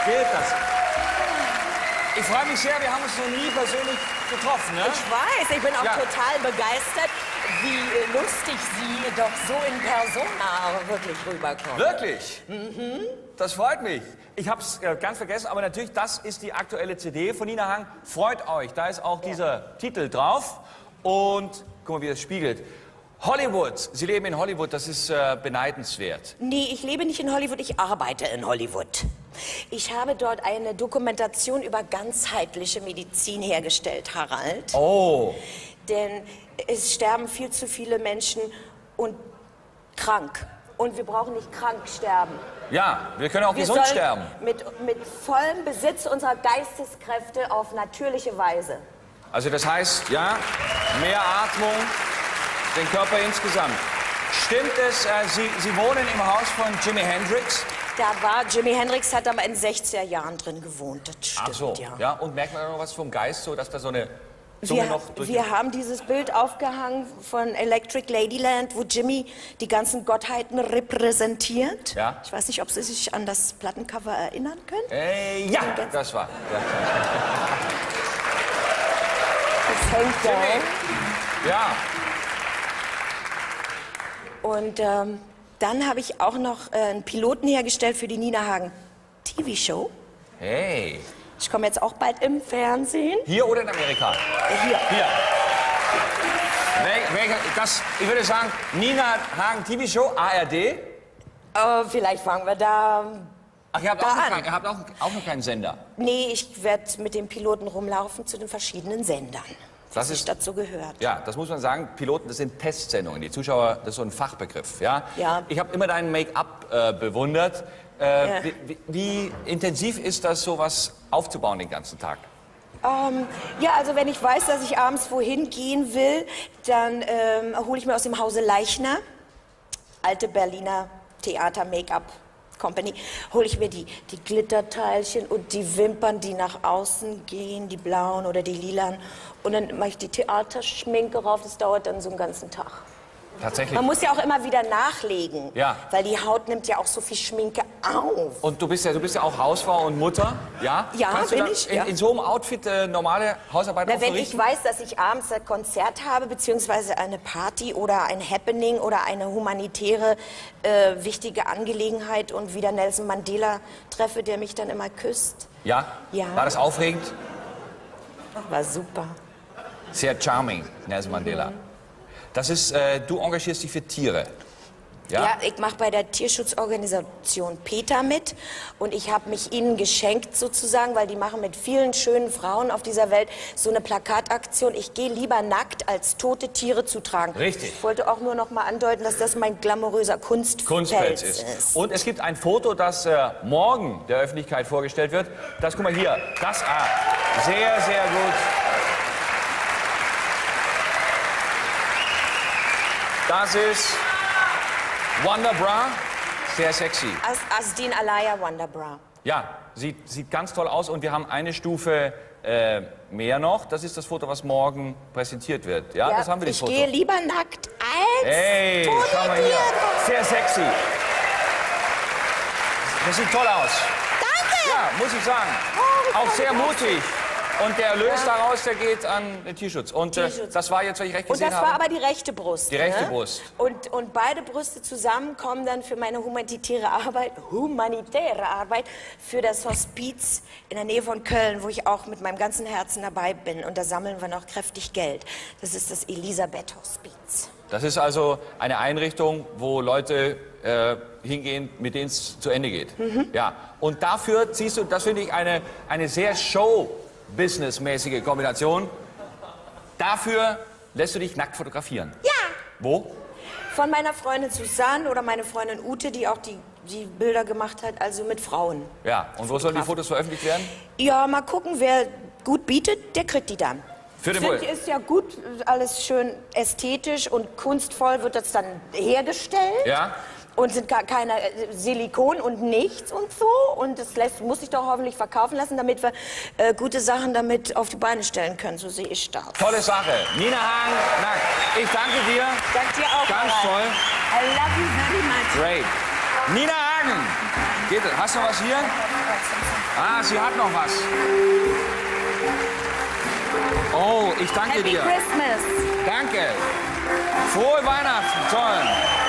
Geht das? Ich freue mich sehr, wir haben uns noch nie persönlich getroffen, ne? Ich weiß, ich bin auch total begeistert, wie lustig Sie doch so in Persona wirklich rüberkommen. Wirklich? Mhm. Das freut mich. Ich habe es ganz vergessen, aber natürlich, das ist die aktuelle CD von Nina Hagen. Freut euch, da ist auch dieser Titel drauf. Und guck mal, wie das spiegelt. Hollywood, Sie leben in Hollywood, das ist beneidenswert. Nee, ich lebe nicht in Hollywood, ich arbeite in Hollywood. Ich habe dort eine Dokumentation über ganzheitliche Medizin hergestellt, Harald. Oh. Denn es sterben viel zu viele Menschen und krank. Und wir brauchen nicht krank sterben. Ja, wir können auch Wir gesund sollen sterben. Mit vollem Besitz unserer Geisteskräfte auf natürliche Weise. Also das heißt, ja, mehr Atmung, den Körper insgesamt. Stimmt es, Sie wohnen im Haus von Jimi Hendrix? Da war Jimi Hendrix, hat aber in 60er Jahren drin gewohnt, das stimmt, Ach so, ja. Und merkt man noch was vom Geist, so dass da so eine Zunge noch durch... Wir haben dieses Bild aufgehangen von Electric Ladyland, wo Jimmy die ganzen Gottheiten repräsentiert. Ja. Ich weiß nicht, ob Sie sich an das Plattencover erinnern können. Ja, das war. Ja. Das hängt da. Ja. Und dann habe ich auch noch einen Piloten hergestellt für die Nina Hagen TV-Show. Hey. Ich komme jetzt auch bald im Fernsehen. Hier oder in Amerika? Hier. Hier. Ich würde sagen, Nina Hagen TV-Show, ARD. Vielleicht fangen wir da... Ach, ihr habt auch noch keinen Sender? Nee, ich werde mit dem Piloten rumlaufen zu den verschiedenen Sendern. Das ist dazu gehört. Ja, das muss man sagen. Piloten, das sind Testsendungen. Die Zuschauer, das ist so ein Fachbegriff. Ja. Ja. Ich habe immer deinen Make-up bewundert. Wie intensiv ist das, sowas aufzubauen den ganzen Tag? Ja, also wenn ich weiß, dass ich abends wohin gehen will, dann hole ich mir aus dem Hause Leichner, alte Berliner Theater-Make-up Company, hole ich mir die Glitterteilchen und die Wimpern, die nach außen gehen, die blauen oder die lilanen. Und dann mache ich die Theaterschminke rauf, das dauert dann so einen ganzen Tag. Tatsächlich. Man muss ja auch immer wieder nachlegen, ja. Weil die Haut nimmt ja auch so viel Schminke auf. Und du bist ja auch Hausfrau und Mutter, ja? Ja, kannst bin du ich. In so einem Outfit normale Hausarbeit Na, auch wenn verrichten? ich weiß, dass ich abends ein Konzert habe, beziehungsweise eine Party oder ein Happening oder eine humanitäre, wichtige Angelegenheit und wieder Nelson Mandela treffe, der mich dann immer küsst. Ja? Ja. War das aufregend? War super. Sehr charming, Nelson Mandela. Das ist, du engagierst dich für Tiere. Ja, Ja, ich mache bei der Tierschutzorganisation PETA mit und ich habe mich ihnen geschenkt sozusagen, weil die machen mit vielen schönen Frauen auf dieser Welt so eine Plakataktion. Ich gehe lieber nackt, als tote Tiere zu tragen. Richtig. Ich wollte auch nur noch mal andeuten, dass das mein glamouröser Kunstpelz ist. Und es gibt ein Foto, das morgen der Öffentlichkeit vorgestellt wird. Das, guck mal hier, das, sehr, sehr gut. Das ist Wonder Bra, sehr sexy. Asdin Alaya Wonderbra. Ja, sieht ganz toll aus und wir haben eine Stufe mehr noch. Das ist das Foto, was morgen präsentiert wird. Ja, das haben wir, das Foto. Ich gehe lieber nackt als Hey, schau mal hier. Sehr sexy. Das sieht toll aus. Danke! Ja, muss ich sagen. Oh, auch sehr mutig. Und der Erlös daraus, der geht an den Tierschutz. Und das war jetzt, wenn ich recht gesehen habe... Und das war aber die rechte Brust. Die rechte ne? Brust. Und beide Brüste zusammen kommen dann für meine humanitäre Arbeit für das Hospiz in der Nähe von Köln, wo ich auch mit meinem ganzen Herzen dabei bin. Und da sammeln wir noch kräftig Geld. Das ist das Elisabeth-Hospiz. Das ist also eine Einrichtung, wo Leute hingehen, mit denen es zu Ende geht. Ja. Und dafür ziehst du, das finde ich eine sehr Show-Business-mäßige Kombination. Dafür lässt du dich nackt fotografieren. Ja! Wo? Von meiner Freundin Susanne oder meine Freundin Ute, die auch die Bilder gemacht hat, also mit Frauen. Ja, und wo sollen die Fotos veröffentlicht werden? Ja, mal gucken, wer gut bietet, der kriegt die dann. Für den Wohl. Ist ja gut, alles schön ästhetisch und kunstvoll wird das dann hergestellt. Ja. Und sind gar keine Silikon und nichts und so. Und das muss sich doch hoffentlich verkaufen lassen, damit wir gute Sachen damit auf die Beine stellen können. So sehe ich das. Tolle Sache. Nina Hagen, nackt. Ich danke dir. Danke dir auch. Ganz toll. I love you very much. Great. Nina Hagen. tragen. Geht das? Hast du noch was hier? Ah, sie hat noch was. Oh, ich danke dir. Happy Christmas. Danke. Frohe Weihnachten. Toll.